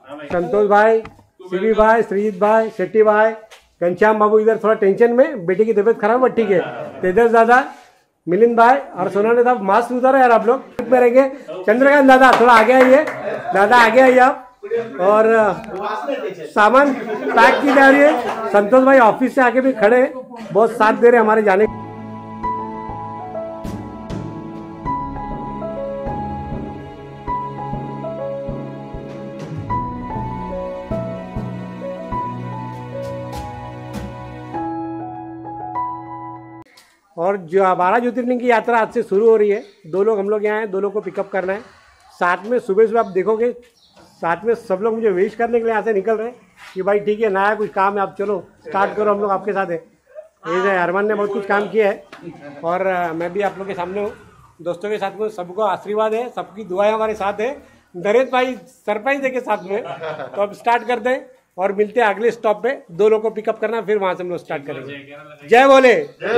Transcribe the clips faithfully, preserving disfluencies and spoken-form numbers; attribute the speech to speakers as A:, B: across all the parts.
A: संतोष भाई, सीवी भाई, श्रीजीत भाई, शेट्टी भाई, घनश्याम बाबू इधर थोड़ा टेंशन में, बेटे की तबीयत खराब है, ठीक है। तेजस दादा, मिलिंद भाई और सोनाने साहब, मास्क उतारो यार आप लोग में रहेंगे। चंद्रकांत दादा थोड़ा आगे आइए, दादा आगे आइए आप। और सामान पैक की जा रही है। संतोष भाई ऑफिस से आके भी खड़े, बहुत साथ दे रहे हमारे जाने। और जो बारह ज्योतिर्लिंग की यात्रा आज से शुरू हो रही है। दो लोग हम लोग यहाँ हैं, दो लोग को पिकअप करना है। साथ में सुबह सुबह आप देखोगे, साथ में सब लोग मुझे विश करने के लिए यहाँ से निकल रहे हैं कि भाई ठीक है, नया कुछ काम है, आप चलो स्टार्ट करो, हम लोग आपके साथ है। ये अरमान ने बहुत कुछ काम किया है और मैं भी आप लोग के सामने हूँ, दोस्तों के साथ में। सबको आशीर्वाद है, सबकी दुआएं हमारे साथ है। नरेश भाई सरप्राइज है के साथ में। तो अब स्टार्ट करते हैं और मिलते हैं अगले स्टॉप पे। दो लोग को पिकअप करना, फिर वहां से हम लोग स्टार्ट करेंगे। जय बोले।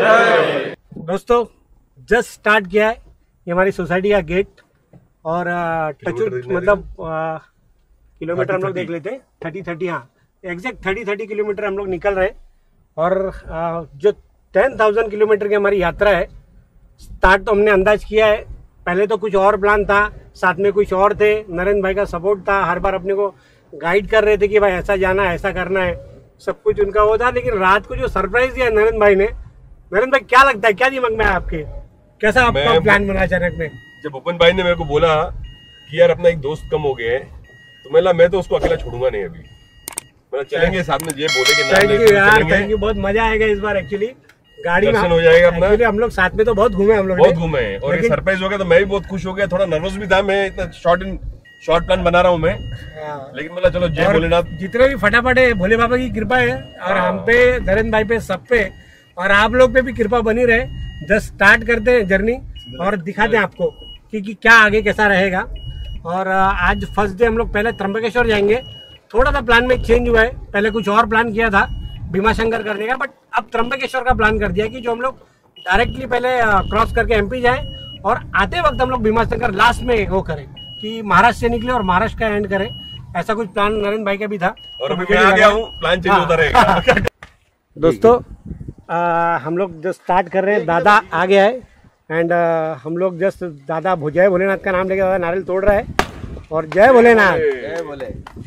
A: दोस्तों जस्ट स्टार्ट किया है, ये हमारी सोसाइटी का गेट। और टच मतलब किलोमीटर हम लोग देख लेते हैं, थर्टी थर्टी हाँ एग्जैक्ट थर्टी थर्टी किलोमीटर हम लोग निकल रहे हैं। और आ, जो टेन थाउजेंड किलोमीटर की हमारी यात्रा है, स्टार्ट तो हमने अंदाज किया है। पहले तो कुछ और प्लान था, साथ में कुछ और थे, नरेंद्र भाई का सपोर्ट था, हर बार अपने को गाइड कर रहे थे कि भाई ऐसा जाना है, ऐसा करना है, सब कुछ उनका वो था। लेकिन रात को जो सरप्राइज दिया नरेंद्र भाई ने, नरेंद्र भाई क्या लगता है, क्या दिमाग में है आपके, कैसा आपका प्लान बना अचानक में?
B: जब ओपन भाई ने मेरे को बोला कि यार अपना एक दोस्त कम हो गया है, तो मैं मैं तो उसको अकेला छोड़ूंगा नहीं। अभी मतलब चलेंगे साथ में, ये बोले कि
A: थैंक यू यार, थैंक यू, बहुत मजा आएगा इस बार। एक्चुअली गाड़ी में
B: हो जाएगा अपना।
A: हम लोग साथ में तो बहुत घूमे, हम लोग
B: बहुत घूमे हैं और ये सरप्राइज हो गया तो मैं भी बहुत खुश हो गया। थोड़ा नर्वस भी था, मैं इतना शॉर्ट इन शॉर्ट प्लान बना रहा हूँ मैं, लेकिन मतलब चलो जय भोलेनाथ।
A: जितने भी फटाफट है, भोले बाबा की कृपा है और हम पे, नरेंद्र भाई पे, सब पे, और आप लोग पे भी कृपा बनी रहे। जस्ट स्टार्ट करते हैं जर्नी और दिखाते हैं आपको कि, कि क्या आगे कैसा रहेगा। और आज फर्स्ट डे हम लोग पहले त्र्यंबकेश्वर जाएंगे। थोड़ा सा प्लान में चेंज हुआ है, पहले कुछ और प्लान किया था भीमाशंकर करने का, बट अब त्र्यंबकेश्वर का प्लान कर दिया कि जो हम लोग डायरेक्टली पहले क्रॉस करके एमपी जाए और आते वक्त हम लोग भीमाशंकर लास्ट में वो करें कि महाराष्ट्र से निकले और महाराष्ट्र का एंड करें। ऐसा कुछ प्लान नरेंद्र भाई का भी था
B: और अभी मैं आ गया हूँ, प्लान चेंज होता रहेगा।
A: दोस्तों आ, हम लोग जस्ट स्टार्ट कर रहे हैं, दादा आ गया है एंड हम लोग जस्ट दादा जय भोलेनाथ का नाम लेके दादा नारियल तोड़ रहा है। और जय भोलेनाथ, जय भोले।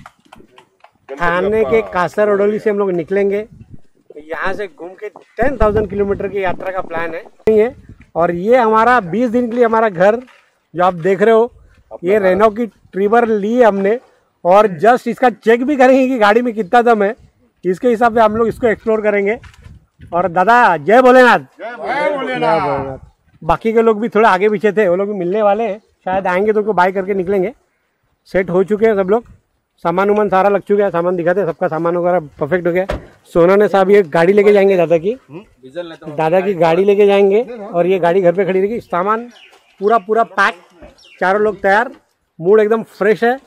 A: थाने के कासर ओडोली से हम लोग निकलेंगे, यहाँ से घूम के टेन थाउजेंड किलोमीटर की यात्रा का प्लान है। और ये हमारा बीस दिन के लिए हमारा घर जो आप देख रहे हो, ये रेनो की ट्रिबर ली है हमने और जस्ट इसका चेक भी करेंगे कि गाड़ी में कितना दम है, इसके हिसाब से हम लोग इसको एक्सप्लोर करेंगे। और दादा जय भोलेनाथ। जय भोलेनाथ। बाकी के लोग भी थोड़ा आगे पीछे थे, वो लोग भी मिलने वाले हैं, शायद आएंगे तो उनको बाय करके निकलेंगे। सेट हो चुके हैं सब लोग, सामान उमान सारा लग चुका है, सामान दिखाते हैं, सबका सामान वगैरह परफेक्ट हो गया। सोना ने साहब ये गाड़ी लेके जाएंगे दादा की, दादा की गाड़ी लेके जाएंगे और ये गाड़ी घर पे खड़ी रहेगी। सामान पूरा पूरा पैक, चारों लोग तैयार, मूड एकदम फ्रेश है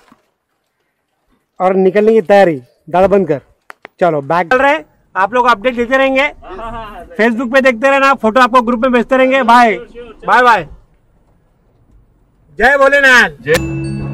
A: और निकलने की तैयारी। दादा बंद कर, चलो बैग चल रहे। आप लोग अपडेट देते रहेंगे, फेसबुक पे देखते रहना, फोटो आपको ग्रुप में भेजते रहेंगे। Bye bye bye. जय भोलेनाथ। जय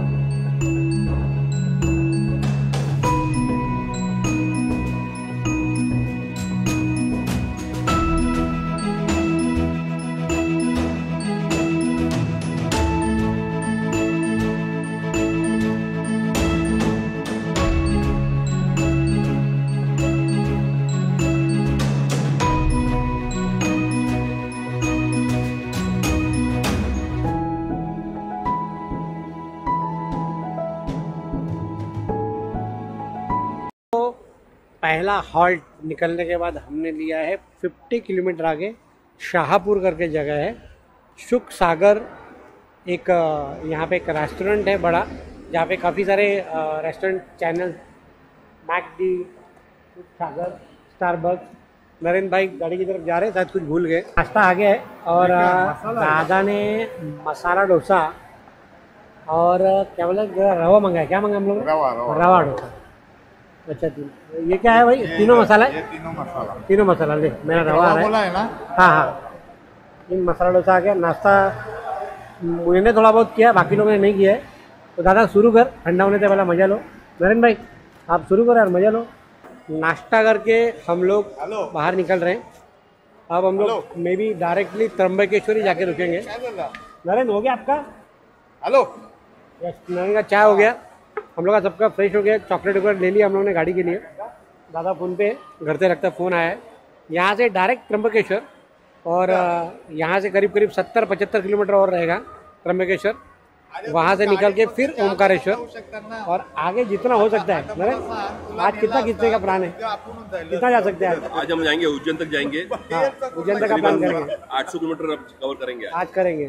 A: पहला हॉल्ट निकलने के बाद हमने लिया है पचास किलोमीटर आगे शाहपुर करके जगह है, सुख सागर। एक यहाँ पे एक रेस्टोरेंट है बड़ा, जहाँ पे काफ़ी सारे रेस्टोरेंट चैनल, मैकडी, सुख सागर, स्टारबक्स। नरेंद्र भाई गाड़ी की तरफ जा रहे हैं, शायद कुछ भूल गए। नाश्ता आ गया है और दादा ने मसाला डोसा और क्या बोला, रवा मंगाया। क्या मंगाया हम लोग? रवा रवा डोसा। अच्छा, ये क्या है भाई? तीनों मसाला है? तीनों मसाला, तीनों मसाला। ले मेरा रवा आ रहा है ना। हाँ हाँ, इन मसाला डोसा आ गया। नाश्ता मैंने थोड़ा बहुत किया, बाकी लोगों ने नहीं किया है। तो दादा शुरू कर, ठंडा होने से पहले मजा लो। नरेंद्र भाई आप शुरू करो यार, मजा लो। नाश्ता करके हम लोग बाहर निकल रहे हैं। अब हम लोग मे बी डायरेक्टली त्र्यंबकेश्वरी जाके रुकेंगे। नरेंद्र हो गया आपका? हेलो यस, नरेंद्र का चाय हो गया, हम लोग का सबका फ्रेश हो गया, चॉकलेट वगैरह ले लिया हम लोगों ने गाड़ी के लिए। दादा फ़ोन पे घर से रखता फ़ोन आया है। यहाँ से डायरेक्ट त्र्यंबकेश्वर, और यहाँ से करीब करीब सत्तर पचहत्तर किलोमीटर और रहेगा त्र्यंबकेश्वर। वहाँ से निकल के फिर ओमकारेश्वर, और आगे जितना हो सकता है। नरेंद्र आज कितना खींचने का प्लान है, कितना जा सकते हैं?
B: आज हम जाएंगे उज्जैन तक जाएंगे।
A: हाँ, उज्जैन तक का प्लान करेंगे।
B: आठ सौ किलोमीटर अब कवर करेंगे
A: आज करेंगे।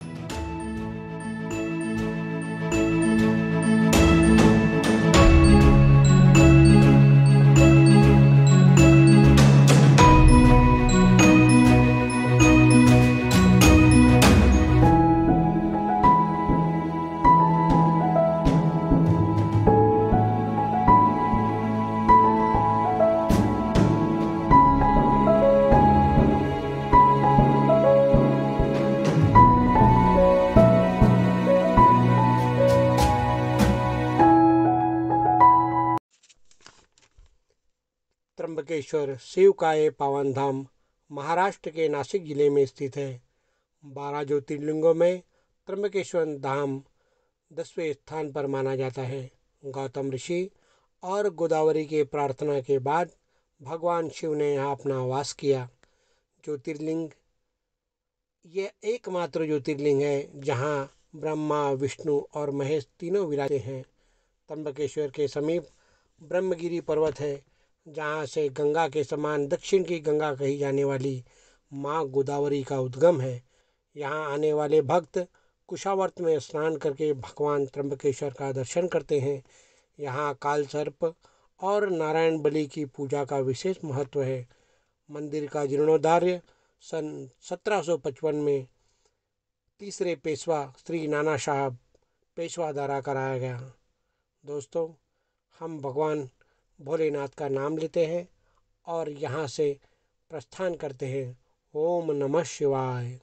A: त्र्यंबकेश्वर शिव का ये पावन धाम महाराष्ट्र के नासिक जिले में स्थित है। बारह ज्योतिर्लिंगों में त्र्यंबकेश्वर धाम दसवें स्थान पर माना जाता है। गौतम ऋषि और गोदावरी के प्रार्थना के बाद भगवान शिव ने यहाँ अपना वास किया। ज्योतिर्लिंग ये एकमात्र ज्योतिर्लिंग है जहाँ ब्रह्मा विष्णु और महेश तीनों विराजे हैं। त्र्यंबकेश्वर के समीप ब्रह्मगिरी पर्वत है, जहाँ से गंगा के समान दक्षिण की गंगा कही जाने वाली माँ गोदावरी का उद्गम है। यहाँ आने वाले भक्त कुशावर्त में स्नान करके भगवान त्र्यंबकेश्वर का दर्शन करते हैं। यहाँ काल सर्प और नारायण बलि की पूजा का विशेष महत्व है। मंदिर का जीर्णोद्धार सन सत्रह सौ पचपन में तीसरे पेशवा श्री नाना साहब पेशवा द्वारा कराया गया। दोस्तों, हम भगवान भोलेनाथ का नाम लेते हैं और यहाँ से प्रस्थान करते हैं। ओम नमः शिवाय।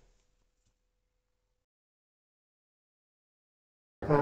A: हाँ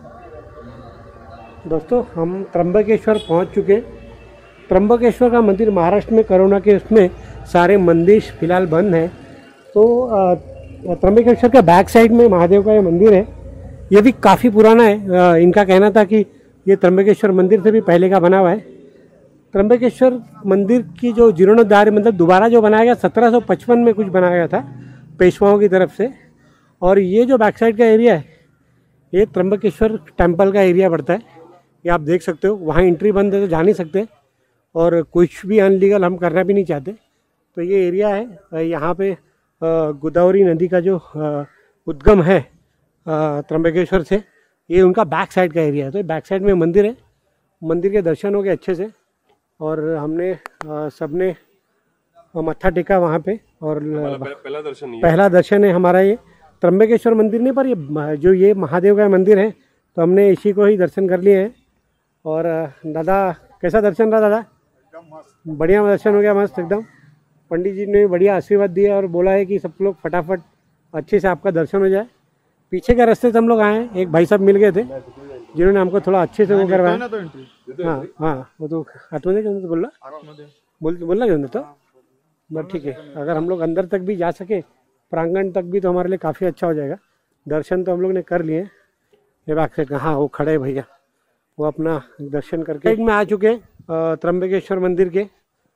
A: दोस्तों, हम त्र्यंबकेश्वर पहुँच चुके। त्र्यंबकेश्वर का मंदिर महाराष्ट्र में कोरोना के उसमें सारे मंदिर फिलहाल बंद हैं। तो त्र्यंबकेश्वर के बैक साइड में महादेव का ये मंदिर है। ये भी काफ़ी पुराना है। इनका कहना था कि ये त्र्यंबकेश्वर मंदिर से भी पहले का बना हुआ है। त्र्यंबकेश्वर मंदिर की जो जीर्णोद्धार मतलब दोबारा जो बनाया गया सत्रह सौ पचपन में कुछ बनाया गया था पेशवाओं की तरफ से। और ये जो बैक साइड का एरिया है ये त्र्यंबकेश्वर टेम्पल का एरिया पड़ता है। ये आप देख सकते हो, वहाँ एंट्री बंद है तो जा नहीं सकते, और कुछ भी अनलीगल हम करना भी नहीं चाहते। तो ये एरिया है, यहाँ पे गोदावरी नदी का जो उद्गम है त्र्यंबकेश्वर से, ये उनका बैक साइड का एरिया है। तो बैक साइड में मंदिर है, मंदिर के दर्शन हो गए अच्छे से, और हमने सबने मत्था टेका वहाँ पे। और
B: पहला दर्शन है
A: पहला दर्शन है हमारा ये। त्र्यंबकेश्वर मंदिर नहीं, पर ये जो ये महादेव का मंदिर है तो हमने इसी को ही दर्शन कर लिए हैं। और दादा कैसा दर्शन रहा दादा? बढ़िया दर्शन हो गया, मस्त एकदम। पंडित जी ने बढ़िया आशीर्वाद दिया और बोला है कि सब लोग फटाफट अच्छे से आपका दर्शन हो जाए। पीछे के रास्ते से हम लोग आए, एक भाई साहब मिल गए थे जिन्होंने हमको थोड़ा अच्छे से वो करवाया। हाँ हाँ, वो तो आत्मदे के बोल रहा बोल बोलना जो तो बस ठीक है। अगर हम लोग अंदर तक भी जा सके, प्रांगण तक भी, तो हमारे लिए काफ़ी अच्छा हो जाएगा। दर्शन तो हम लोग ने कर लिए। ये बात से हाँ, वो खड़े भैया, वो अपना दर्शन करके एक में आ चुके त्र्यंबकेश्वर मंदिर के।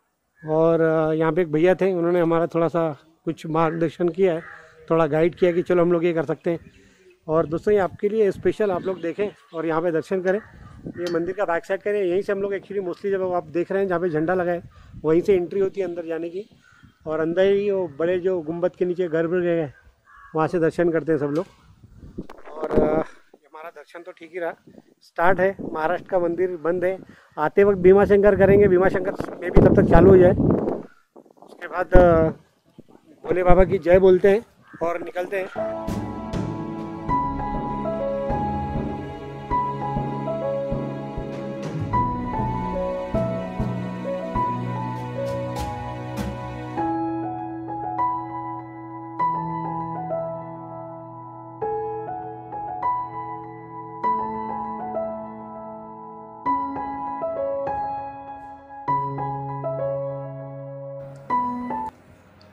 A: और यहाँ पे एक भैया थे, उन्होंने हमारा थोड़ा सा कुछ मार्गदर्शन किया है, थोड़ा गाइड किया कि चलो हम लोग ये कर सकते हैं। और दोस्तों, ये आपके लिए स्पेशल, आप लोग देखें और यहाँ पे दर्शन करें। ये मंदिर का बैक साइड करें, यहीं से हम लोग एक्चुअली मोस्टली जब आप देख रहे हैं जहाँ पे झंडा लगा है वहीं से एंट्री होती है अंदर जाने की। और अंदर ही वो बड़े जो गुम्बद के नीचे गर्भगृह है, वहाँ से दर्शन करते हैं सब लोग। और हमारा दर्शन तो ठीक ही रहा। स्टार्ट है, महाराष्ट्र का मंदिर बंद है। आते वक्त भीमाशंकर करेंगे, भीमाशंकर में भी तब तक चालू हो जाए। उसके बाद भोले बाबा की जय बोलते हैं और निकलते हैं।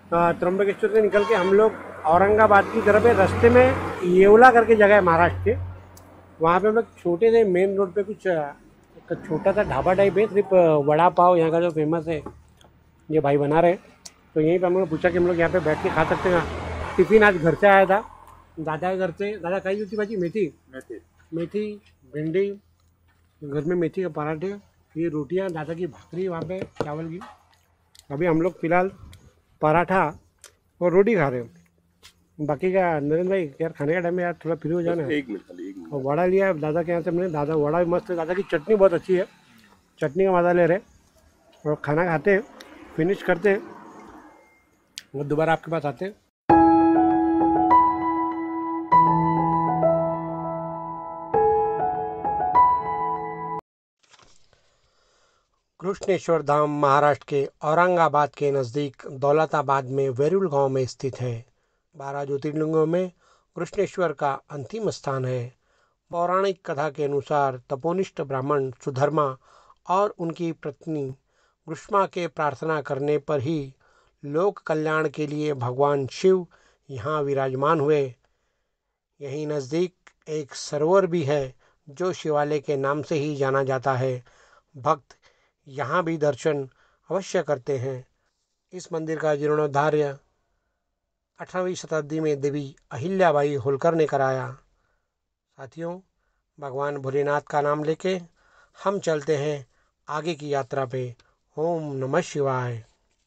A: त्र्यंबकेश्वर से निकल के हम लोग औरंगाबाद की तरफ है। रास्ते में येवला करके जगह है महाराष्ट्र के, वहाँ पे हम लोग छोटे से मेन रोड पे कुछ एक छोटा सा ढाबा टाइप है, सिर्फ वड़ा पाव यहाँ का जो फेमस है ये भाई बना रहे हैं। तो यहीं पे हम लोगों ने पूछा कि हम लोग यहाँ पे बैठ के खा सकते हैं। टिफ़िन आज घर से आया था दादा के घर से। दादा खाई होती भाजी मेथी मेथी मेथी भिंडी, घर में मेथी के पराठे, ये रोटियाँ, दादा की भाकरी वहाँ पे चावल की। अभी हम लोग फिलहाल पराठा और रोटी खा रहे हो। बाकी का नरेंद्र भाई यार खाने का टाइम में यार थोड़ा फ्री हो जाना।
B: एक मिनट खाली एक मिनट।
A: और वड़ा लिया दादा के यहाँ से हमने, दादा वड़ा भी मस्त है, दादा की चटनी बहुत अच्छी है, चटनी का मज़ा ले रहे। और खाना खाते हैं, फिनिश करते हैं, वो दोबारा आपके पास आते हैं। कृष्णेश्वर धाम महाराष्ट्र के औरंगाबाद के नज़दीक दौलताबाद में वेरुल गांव में स्थित है। बारह ज्योतिर्लिंगों में कृष्णेश्वर का अंतिम स्थान है। पौराणिक कथा के अनुसार तपोनिष्ठ ब्राह्मण सुधर्मा और उनकी पत्नी ग्रीष्मा के प्रार्थना करने पर ही लोक कल्याण के लिए भगवान शिव यहाँ विराजमान हुए। यहीं नज़दीक एक सरोवर भी है जो शिवालय के नाम से ही जाना जाता है। भक्त यहाँ भी दर्शन अवश्य करते हैं। इस मंदिर का जीर्णोद्धार अठारहवीं शताब्दी में देवी अहिल्याबाई होलकर ने कराया। साथियों, भगवान भोलेनाथ का नाम लेके हम चलते हैं आगे की यात्रा पे। ओम नमः शिवाय।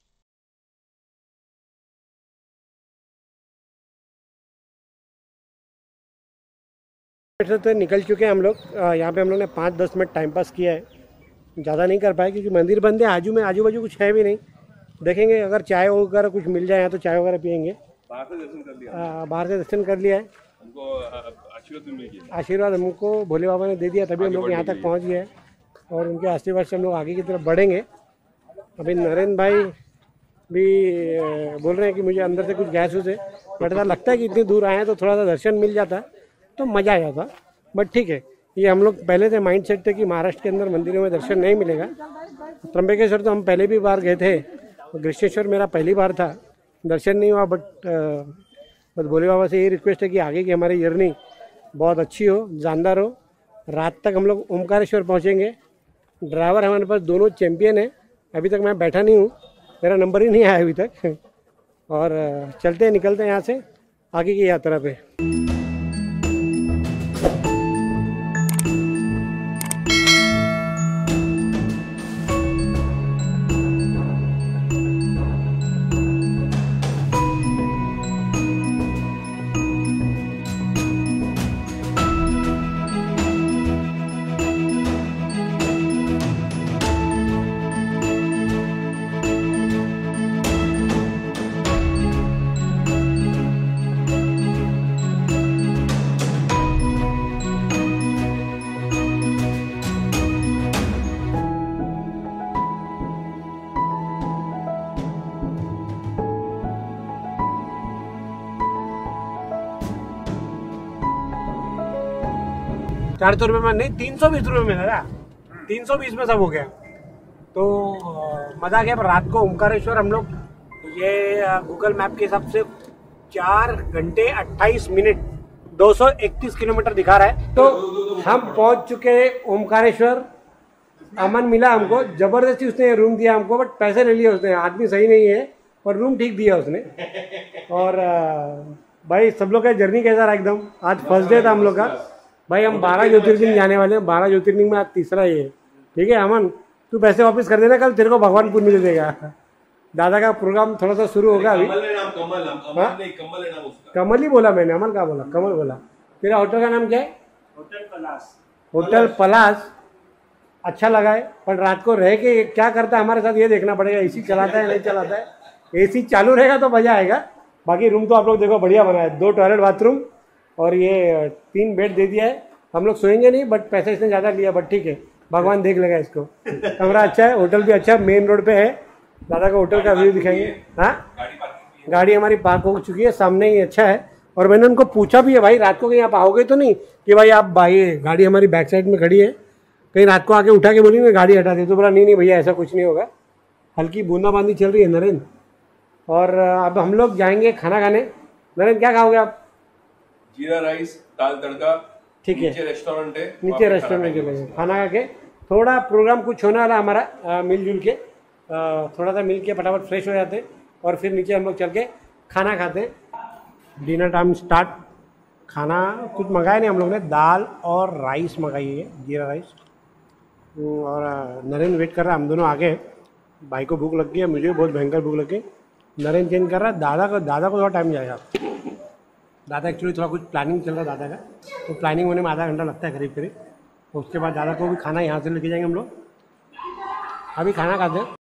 A: तो निकल चुके हैं हम लोग। यहाँ पे हम लोग ने पाँच दस मिनट टाइम पास किया है, ज़्यादा नहीं कर पाए क्योंकि मंदिर बंद है। आजू में आजू बाजू कुछ है भी नहीं। देखेंगे अगर चाय वगैरह कुछ मिल जाए तो चाय वगैरह पियेंगे। बाहर से दर्शन कर लिया बाहर से दर्शन कर लिया है। हमको आशीर्वाद मिल गया। आशीर्वाद हमको भोले बाबा ने दे दिया, तभी हम लोग यहाँ तक पहुँच गए और उनके आशीर्वाद से हम लोग आगे की तरफ बढ़ेंगे। अभी नरेंद्र भाई भी बोल रहे हैं कि मुझे अंदर से कुछ गैस है, बट ऐसा लगता है कि इतनी दूर आए हैं तो थोड़ा सा दर्शन मिल जाता तो मज़ा आ जाता। बट ठीक है, ये हम लोग पहले से माइंड सेट थे कि महाराष्ट्र के अंदर मंदिरों में दर्शन नहीं मिलेगा। त्र्यंबकेश्वर तो हम पहले भी बार गए थे, कृष्णेश्वर मेरा पहली बार था, दर्शन नहीं हुआ। बट बस भोले बाबा से ये रिक्वेस्ट है कि आगे की हमारी जर्नी बहुत अच्छी हो, जानदार हो। रात तक हम लोग ओमकारेश्वर पहुँचेंगे। ड्राइवर हमारे पास दोनों चैम्पियन है, अभी तक मैं बैठा नहीं हूँ, मेरा नंबर ही नहीं आया अभी तक। और चलते हैं, निकलते हैं यहाँ से आगे की यात्रा पे। चार सौ रुपये में नहीं, तीन सौ बीस रुपये में दादा, तीन सौ बीस में सब हो गया। तो मज़ा गया। पर रात को ओमकारेश्वर हम लोग, ये गूगल मैप के हिसाब से चार घंटे अट्ठाईस मिनट दो सौ इकतीस किलोमीटर दिखा रहा है। तो हम पहुंच चुके ओमकारेश्वर। अमन मिला हमको, जबरदस्ती उसने रूम दिया हमको, बट पैसे ले लिए उसने। आदमी सही नहीं है और रूम ठीक दिया उसने। और भाई सब लोग का जर्नी कैसा रहा? एकदम आज फर्स्ट डे था हम लोग का। भाई हम बारह ज्योतिर्लिंग जाने वाले हैं, बारह ज्योतिर्लिंग में आज तीसरा ये है। ठीक है अमन, तू पैसे वापस कर देना, कल तेरे को भगवान पुण्य दे देगा। दादा का प्रोग्राम थोड़ा सा शुरू होगा अभी। कमल नाम, कमल नाम, अमन नहीं, कमल है नाम उसका। कमल ही बोला मैंने, अमन का बोला, कमल बोला। तेरा होटल का नाम क्या है? होटल पलास। होटल पलास अच्छा लगा है, पर रात को रह के क्या करता है हमारे साथ ये देखना पड़ेगा। एसी चलाता है नहीं चलाता है। एसी चालू रहेगा तो मजा आएगा। बाकी रूम तो आप लोग देखो बढ़िया बना है, दो टॉयलेट बाथरूम और ये तीन बेड दे दिया है। हम लोग सोएंगे नहीं, बट पैसा इसने ज़्यादा लिया, बट ठीक है, भगवान देख लेगा इसको। कमरा अच्छा है, होटल भी अच्छा, मेन रोड पे है। दादा का होटल का व्यू दिखाएंगे। हाँ, गाड़ी हमारी पार्क हो चुकी है, सामने ही अच्छा है। और मैंने उनको पूछा भी है, भाई रात को कहीं आप आओगे तो नहीं? कि भाई आप भाई गाड़ी हमारी बैक साइड में खड़ी है, कहीं रात को आके उठा के बोलेंगे गाड़ी हटा दे। तो बोला नहीं नहीं भैया ऐसा कुछ नहीं होगा। हल्की बूंदाबांदी चल रही है नरेंद्र, और अब हम लोग जाएंगे खाना खाने। नरेंद्र क्या खाओगे आप?
B: जीरा राइस, दाल तड़का।
A: ठीक है,
B: नीचे रेस्टोरेंट है,
A: नीचे रेस्टोरेंट में चलेंगे खाना खा के। थोड़ा प्रोग्राम कुछ होने वाला हमारा मिलजुल के, आ, थोड़ा सा मिल के फटाफट फ्रेश हो जाते और फिर नीचे हम लोग चल के खाना खाते हैं। Dinner time start. खाना कुछ मंगाया नहीं हम लोग ने, दाल और राइस मंगाई है, जीरा राइस। और नरेंद्र वेट कर रहा है, हम दोनों आगे। भाई को भूख लग गई है, मुझे बहुत भयंकर भूख लग गई। नरेंद्र चेंज कर रहा है। दादा को दादा को थोड़ा टाइम जाएगा। दादा एक्चुअली थोड़ा कुछ प्लानिंग चल रहा है दादा का, तो प्लानिंग होने में आधा घंटा लगता है करीब करीब। तो उसके बाद दादा को भी खाना यहाँ से लेके जाएंगे हम लोग। अभी खाना खाते हैं।